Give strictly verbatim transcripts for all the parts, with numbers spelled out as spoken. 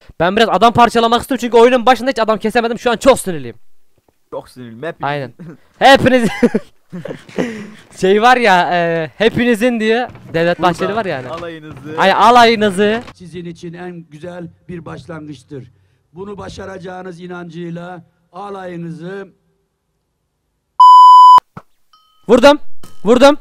Ben biraz adam parçalamak istiyorum çünkü oyunun başında hiç adam kesemedim. Şu an çok sinirliyim. Çok sinirliyim hepiniz. Aynen. Hepiniz şey var ya e, hepinizin diye Devlet Bahçeli var yani. Alayınızı. Ay alayınızı. Sizin için en güzel bir başlangıçtır. Bunu başaracağınız inancıyla alayınızı Vurdum. Vurdum.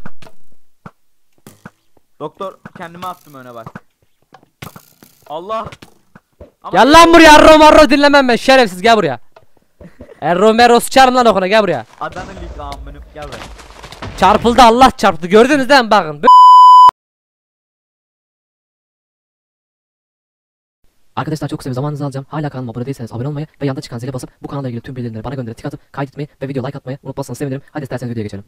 Doktor kendime attım öne bak. Allah. Ama Gel lan buraya Erro marro dinlemem ben şerefsiz gel buraya. Erro merro sıçarım lan okuna gel buraya. Adana lig amınım gel buraya. Çarpıldı Allah çarptı gördünüz değil mi bakın. Arkadaşlar çok kısa bir zamanınızı alacağım. Hala kanalıma abone değilseniz abone olmayı ve yanda çıkan zile basıp bu kanalla ilgili tüm bildirimleri bana gönderip tık atıp kaydetmeyi ve video like atmayı unutmazsanız sevinirim. Hadi isterseniz videoya geçelim.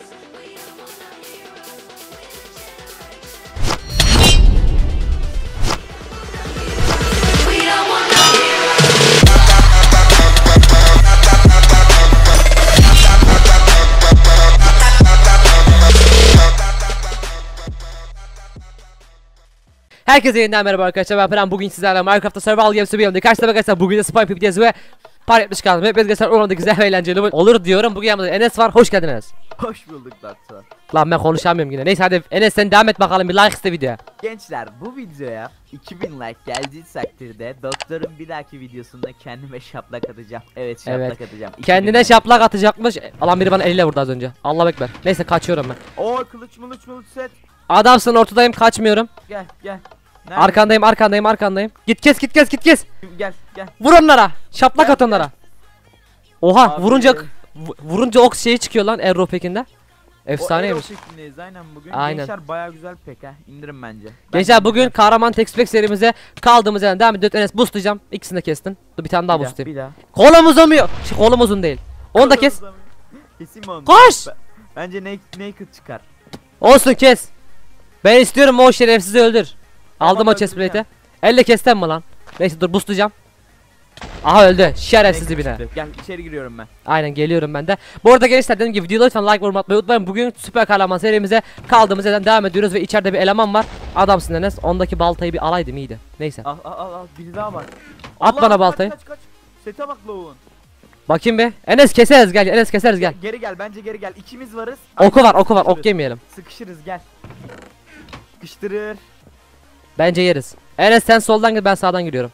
Herkese yeniden merhaba arkadaşlar, ben Peren. Bugün sizlerle Minecraft'ta Survival Games'e bir yanımda karşıda arkadaşlar. Bugün de Spy Pip'teyiz ve par etmiş kaldım. Hepiniz arkadaşlar orada güzel ve eğlenceli olur diyorum. Bugün yanımda Enes var, hoş geldin Enes. Hoş bulduk doktor. Lan ben konuşamıyorum yine. Neyse hadi Enes sen devam et bakalım, bir like iste videoya. Gençler bu videoya iki bin like geldiği takdirde doktorun bir dahaki videosunda kendime şaplak atacağım. Evet şaplak Evet. atacağım. iki bin Kendine like. şaplak atacakmış. Alan biri bana eliyle vurdu az önce. Allah bekler. Neyse kaçıyorum ben. Oo kılıç mılıç mılıç set. Adamsın, ortadayım, kaçmıyorum. Gel gel. Nerede? Arkandayım arkandayım arkandayım. Git kes git kes git kes. Gel gel. Vur onlara. Şaplak Gel, at onlara. Oha Abi. vurunca vu- vurunca ok şeyi çıkıyor lan Erro Pekin'de. O Efsaneymiş. Ero şeklindeyiz aynen bugün. Aynen. Gençler baya güzel pek ha. İndirin bence. Gençler Bence bugün güzel. Kahraman Textpack serimize kaldığımız yerden devam ediyoruz. Enes boostlayacağım. İkisini de kestin. Dur bir tane daha Bir daha, boostlayayım. Bir daha. Kolum uzamıyor. Şey, kolum uzun değil. Onu da kes. Keseyim mi onu? Koş. Be- Bence naked, naked çıkar. Olsun kes. Ben istiyorum o şerefsizi öldür. Aldım Tamam, o chest öldüreceğim. plate'i. Elle kestim mi lan? Neyse dur boostlayacağım. Aha öldü. Şerefsiz Naked dibine. çıktı. Gel içeri giriyorum ben. Aynen geliyorum ben de. Bu arada gençler dediğim gibi videoda lütfen like atmayı unutmayın. Bugün süper kahraman serimize kaldığımız yerden devam ediyoruz ve içeride bir eleman var. Adamsın Enes. Ondaki baltayı bir alaydım iyiydi. Neyse. Al al al al biri daha var. At Allah, bana kaç, baltayı. Kaç kaç. Sete bak lavuğun. Bakayım bir. Enes keseriz gel. Enes keseriz gel. Geri gel bence geri gel. İkimiz varız. Oku Aynen, var oku var. Ok sıkışırız. yemeyelim. Sıkışırız gel. Sıkıştırır. Bence yeriz. Enes sen soldan gir ben sağdan giriyorum.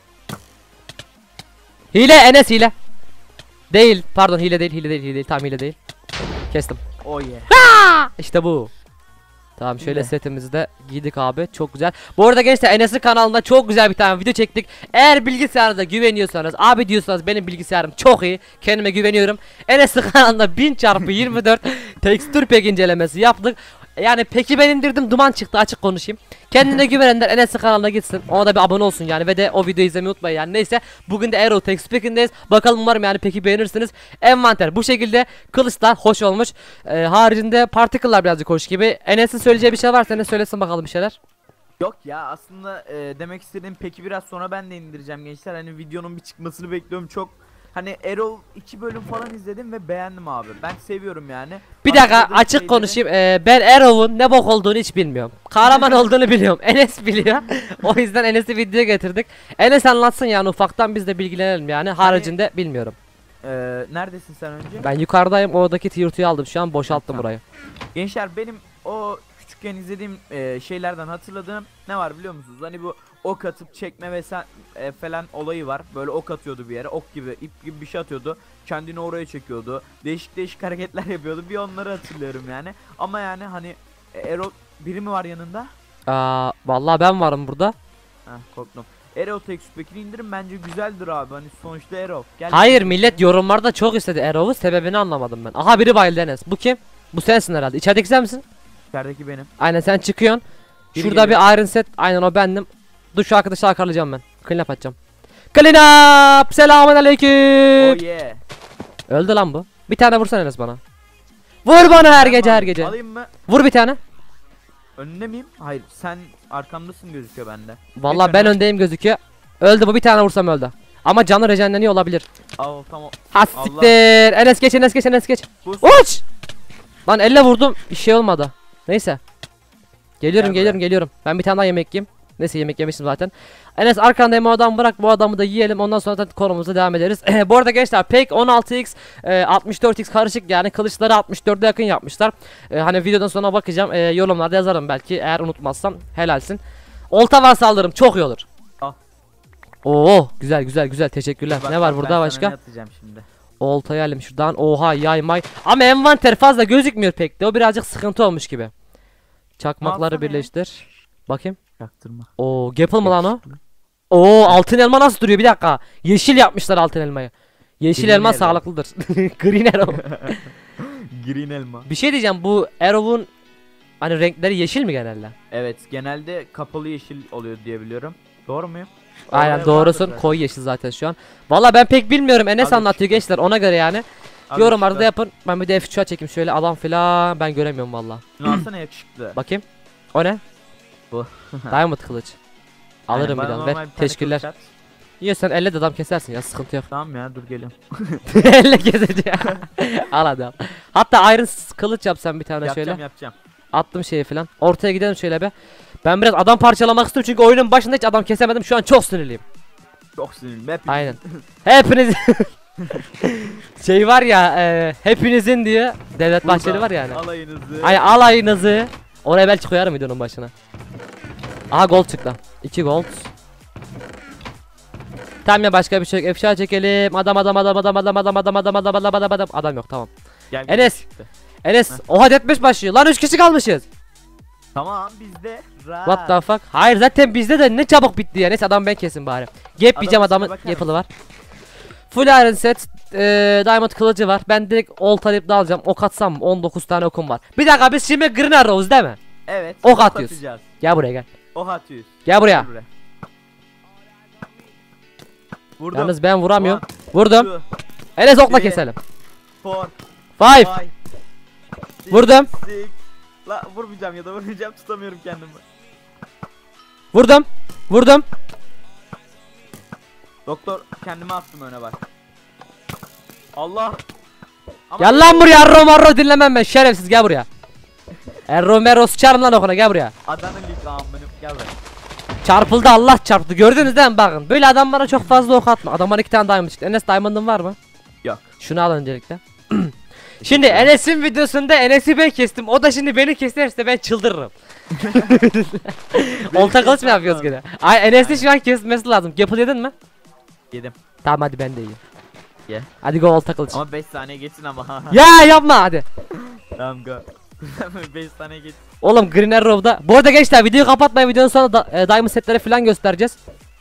Hile Enes hile. Değil pardon hile değil hile değil hile değil tam hile değil. Kestim. Oh yeah. İşte bu. Tamam şöyle Hile. setimizi de giydik abi çok güzel. Bu arada gençler Enes'in kanalında çok güzel bir tane video çektik. Eğer bilgisayarınıza güveniyorsanız abi diyorsanız benim bilgisayarım çok iyi. Kendime güveniyorum. Enes'in kanalında bin çarpı yirmi dört tekstür pek incelemesi yaptık. Yani peki ben indirdim duman çıktı açık konuşayım. Kendine güvenenler Enes'in kanalına gitsin. Ona da bir abone olsun yani ve de o videoyu izlemeyi unutmayın yani. Neyse bugün de Aero Text Pack'indeyiz. Bakalım umarım yani peki beğenirsiniz. Envanter bu şekilde, kılıçlar hoş olmuş. Ee, haricinde particle'lar birazcık hoş gibi. Enes'in söyleyeceği bir şey varsa Enes söylesin bakalım bir şeyler. Yok ya aslında e, demek istediğim peki biraz sonra ben de indireceğim gençler. Hani videonun bir çıkmasını bekliyorum çok. Hani Erol iki bölüm falan izledim ve beğendim abi. Ben seviyorum yani. Bir dakika Başladığım açık şeyleri- konuşayım. Ee, ben Arrow'un ne bok olduğunu hiç bilmiyorum. Kahraman olduğunu biliyorum. Enes biliyor. O yüzden Enes'i videoya getirdik. Enes anlatsın yani ufaktan biz de bilgilenelim yani. Haricinde bilmiyorum. E, neredesin sen önce? Ben yukarıdayım. Oradaki tier iki'yi aldım şu an. Boşalttım Tamam. burayı. Gençler benim o küçükken izlediğim e, şeylerden hatırladığım ne var biliyor musunuz? Hani bu ok atıp çekme ve sen e, falan olayı var. Böyle ok atıyordu bir yere. Ok gibi, ip gibi bir şey atıyordu. Kendini oraya çekiyordu. Değişik değişik hareketler yapıyordu. Bir onları hatırlıyorum yani. Ama yani hani e, Erol biri mi var yanında? Aa, vallahi ben varım burada. Heh korktum. Erol Textpack'ini indirin bence güzeldir abi. Hani sonuçta Erol. Gel. Hayır millet yorumlarda çok istedi Arrow'u, sebebini anlamadım ben. Aha biri bayıldı Enes. Bu kim? Bu sensin herhalde. İçerideki sen misin? İçerideki benim. Aynen sen çıkıyorsun. Biri Şurada geliyor. bir iron set. Aynen o bendim. Dur şu arkadaşı arkalayacağım ben. Clean up atacağım. Clean up! Selamünaleyküm. Oh yeah. Öldü lan bu. Bir tane vursana Enes bana. Vur bana her gece her gece. Alayım mı? Vur bir tane. Önünde miyim? Hayır sen arkamdasın gözüküyor bende. Vallahi Geç ben öne. öndeyim gözüküyor. Öldü bu, bir tane vursam öldü. Ama canı rejenleniyor olabilir. Al tamam. Ha Allah. siktir. Enes geç Enes geç Enes geç. Bu Uç! Lan elle vurdum. Bir şey olmadı. Neyse. Geliyorum Gel geliyorum buraya. geliyorum. Ben bir tane daha yemek yiyeyim. Neyse yemek yemiştim zaten. Enes arkandayım, o adamı bırak, bu adamı da yiyelim, ondan sonra da konumuza devam ederiz. Bu arada gençler pek on altı x e, altmış dört x karışık, yani kılıçları altmış dörde yakın yapmışlar. E, hani videodan sonra bakacağım, e, yorumlarda yazarım belki, eğer unutmazsam helalsin. Olta var saldırım çok iyi olur. Al. Oo güzel güzel güzel, teşekkürler. Bak, Ne var bak, burada ben sana başka? ne atacağım şimdi? Oltayı alayım şuradan. Oha yay may. Ama envanter fazla gözükmüyor pek de. O birazcık sıkıntı olmuş gibi. Çakmakları Alsana ya. birleştir. Bakayım. Çaktırma. Oo gapple mı lan o? Oo altın elma nasıl duruyor, bir dakika. Yeşil yapmışlar altın elmayı. Yeşil Green elma arrow. sağlıklıdır. Green arrow. Green elma. Bir şey diyeceğim, bu arrow'un hani renkleri yeşil mi genelde? Evet, genelde kapalı yeşil oluyor diye biliyorum. Doğru muyum? Aynen Oraya doğrusun. vardır zaten. Koyu yeşil zaten şu an. Valla ben pek bilmiyorum. Enes Abi anlatıyor çıktı. gençler, ona göre yani. Abi Yorumlarda çıktı. yapın. Ben bir de F üç'e çekeyim şöyle, adam filan ben göremiyorum valla. Şunu alsana, yakışıklı. Bakayım. O ne? Bu. Diamond kılıç. Aynen, Alırım bana bir daha. normal Ver. bir tane Teşekkürler. kılıç at. Yiyorsan elle de adam kesersin ya, sıkıntı yok. Tamam ya, dur geliyorum. Elle keseceğim. Al hadi al. Hatta iron kılıç yapsam bir tane yapacağım şöyle. yapacağım. Attım şeyi falan. Ortaya gidelim şöyle be. Ben biraz adam parçalamak istiyorum çünkü oyunun başında hiç adam kesemedim. Şu an çok sinirliyim. Çok sinirliyim. Hep Aynen. Hepiniz şey var ya, e, hepinizin diye Devlet Bahçeli var yani. Alayınızı. Ay alayınızı. Oraya belki koyarım videonun başına. Aha gold çıktı. iki gold. Tamam ya, başka bir şey yok. Efşa çekelim. Adam adam adam adam adam adam adam adam adam adam adam adam adam yok, tamam. Gel, gel, Enes. çıktı. Enes oha deathmatch başlıyor. Lan üç kişi kalmışız. Tamam, bizde. Rahat. What the fuck? Hayır zaten bizde de ne çabuk bitti ya. Neyse adam ben kesin bari. Gap yiyeceğim, ismine adamın bakar yapılı var. Full iron set, e, diamond kılıcı var. Ben direkt olta deyip alacağım. Ok atsam mı? on dokuz tane okum var. Bir dakika, biz şimdi Green Arrows değil mi? Evet. Ok ok atıyoruz. atacağız. Gel buraya gel. Ok atıyoruz. Gel buraya. Gel buraya. Vurdum. Yalnız ben vuramıyorum. One, Vurdum. two, Enes okla three, keselim. four, Five. five, six, Vurdum. six. La vurmayacağım ya da vurmayacağım, tutamıyorum kendimi. Vurdum. Vurdum. Doktor, kendime attım öne bak. Allah. Ama Gel lan buraya, Erro marro dinlemem ben, şerefsiz gel buraya. Erro merro sıçarım lan okuna, gel buraya. Adanın lig benim, gel buraya. Çarpıldı, Allah çarptı, gördünüz değil mi, bakın. Böyle adamlara çok fazla ok atma. Adamlar iki tane diamond çıktı. Enes diamond'ın var mı? Yok. Şunu al öncelikle. Şimdi Enes'in videosunda Enes'i ben kestim. O da şimdi beni keserse ben çıldırırım. Olta kılıç mı yapıyoruz gene? Ay Enes'i şu an kesmesi lazım. Yapıl yedin mi? Yedim. Tamam hadi ben de yiyeyim. Ye. Hadi go olta kılıç. Ama beş saniye geçsin ama. Ya yapma hadi. Tamam go. beş saniye geç. Oğlum Green Arrow'da. Bu arada gençler videoyu kapatmayın. Videonun sonunda da, e, diamond setleri falan göstereceğiz.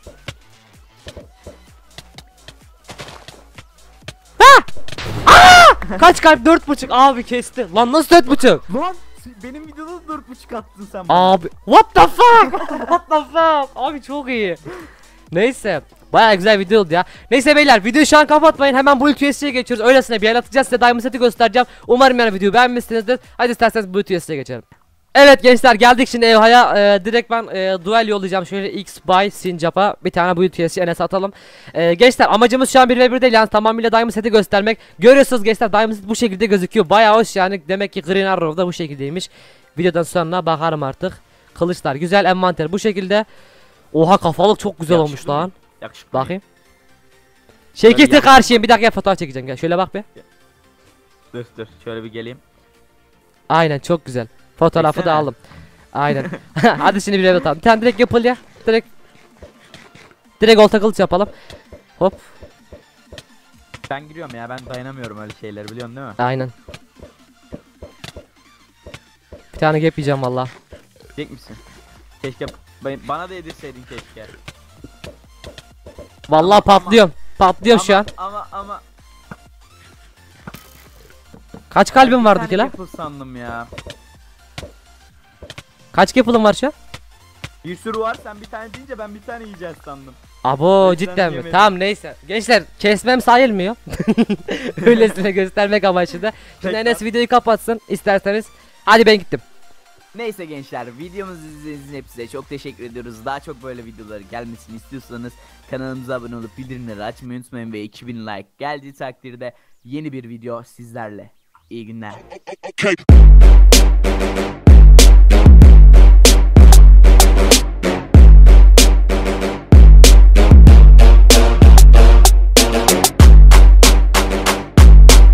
Ha! Aa! Kaç kalp? dört buçuk abi kesti. Lan nasıl dört buçuk? Lan benim videoda dört buçuk attın sen bana. Abi what the fuck? What the fuck? Abi çok iyi. Neyse. Baya güzel video oldu ya. Neyse beyler, videoyu şu an kapatmayın. Hemen bu U S C'ye geçiyoruz. Öylesine bir el atacağız, size diamond seti göstereceğim. Umarım yani videoyu beğenmişsinizdir. Hadi isterseniz bu U S C'ye geçelim. Evet gençler, geldik şimdi Evha'ya. Ee, direkt ben e, duel yollayacağım. Şöyle X by Sincap'a bir tane bu U S C Enes'e atalım. Ee, gençler amacımız şu an bir ve bir değil, yani tamamıyla diamond seti göstermek. Görüyorsunuz gençler, diamond set bu şekilde gözüküyor. Baya hoş yani, demek ki Green Arrow da bu şekildeymiş. Videodan sonra bakarım artık. Kılıçlar güzel, envanter bu şekilde. Oha kafalık çok güzel olmuş Yakışıklı lan. mı? Yakışıklı. Bakayım. Şekilde yan- karşıyım, bir dakika fotoğraf çekeceğim, gel şöyle bak be. Dur dur şöyle bir geleyim. Aynen çok güzel. Fotoğrafı da Çeksene. aldım. Aynen. Hadi şimdi bir evet atalım. Bir tane direkt yapıl ya. Direkt. Direkt olta kılıç yapalım. Hop. Ben giriyorum ya, ben dayanamıyorum öyle şeyleri, biliyorsun değil mi? Aynen. Bir tane gap yiyeceğim valla. Diyecek misin? Keşke ben- bana da yedirseydin keşke. Valla Ama- patlıyorum. Patlıyorum şu Ama- an. Ama ama Kaç kalbim bir vardı tane ki lan? yapıl sandım ya. Kaç gap'ım var şu an? Bir sürü var, sen bir tane deyince ben bir tane yiyeceğiz sandım. Abo Ben cidden mi? yemedim. Tamam neyse. Gençler kesmem sayılmıyor. Öylesine göstermek amaçlı da. Şimdi Tekrar. Enes videoyu kapatsın isterseniz. Hadi ben gittim. Neyse gençler, videomuzu izlediğiniz için hepinize çok teşekkür ediyoruz. Daha çok böyle videoları gelmesini istiyorsanız kanalımıza abone olup bildirimleri açmayı unutmayın ve iki bin like geldiği takdirde yeni bir video sizlerle. İyi günler. Okay.